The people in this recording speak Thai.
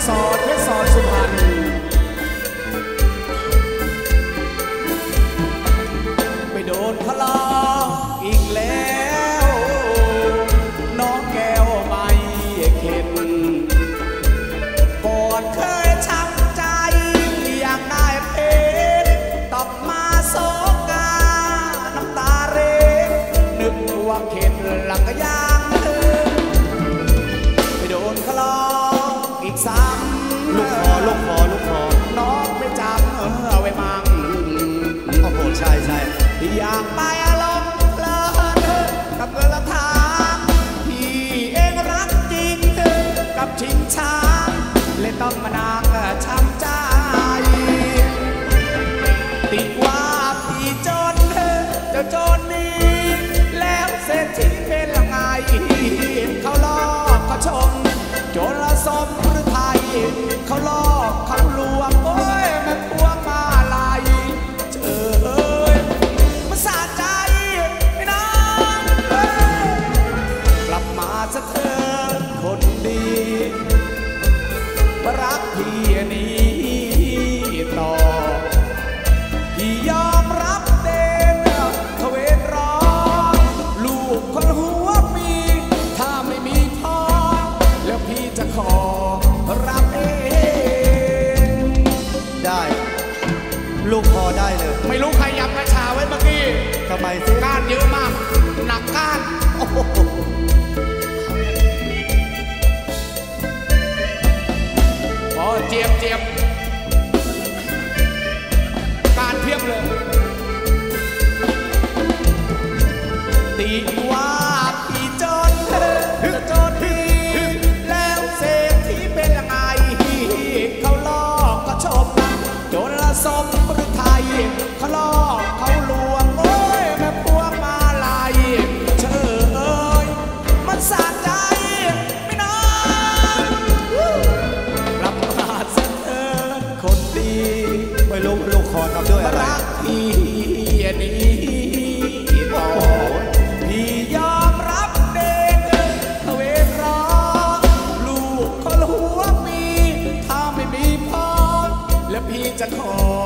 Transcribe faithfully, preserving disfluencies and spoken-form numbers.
สอนเพชรสอนสุพรรณไปโดนทะเลาะอีกแล้วน้องแก้วไม่เข็ดก่อนเคยช้ำใจอยากได้เพชรตบมาโศกาน้ำตาเร็ดนึกว่าเข็ดหลังก็ยางไปโดนทะเลาะอีกซ้ำลูกคอลูกคอลูกคอน้องไปจำเอาไว้มั่งโอ้โหใช่ใช่อยากไปอารมณ์เพลินกับเงินละทางที่เองรักจริงกับชิงช้าเลยต้องมานางช้ำใจติดว่าพี่จนเจ้าจนนี้แล้วเศรษฐีเป็นยังไงเขาลอกเขาชมโจรละสมหรือไทยเขาลอกเขาลวงโอ้ยแม่พวงมาลายเจอเอ้ยมันสะใจไม่นานกลับมาสักเธอคนดีรักพี่นี้ต่อพี่ยอมรับเดนทเวนรอลูกคนหัวปีถ้าไม่มีพ่อแล้วพี่จะขอรับเองได้ลูกพอได้เลยไม่รู้ใครยับกระชาไว้เมื่อกี้ทำไมสิก้านเยอะมากหนักก้านโอ้โหอ๋อเจียบเจียบการเพียบเลยตีว่าพี่จนจะจนพี่แล้วเศรษฐีเป็นยังไงเขาลอกก็ชมโจรละสมหรือไทยเขาลอกเขาลวงโอ้ยแม่พวงมาลายเชอเอ้ยมันสะใจไม่นานกลับมาสักเถิดคนดีไม่รู้ลูกคอทำด้วยอะไรรักพี่นี้ต่อพี่ยอมรับเด็กทเวนรอลูกคนหัวปีถ้าไม่มีพ่อแล้วพี่จะขอ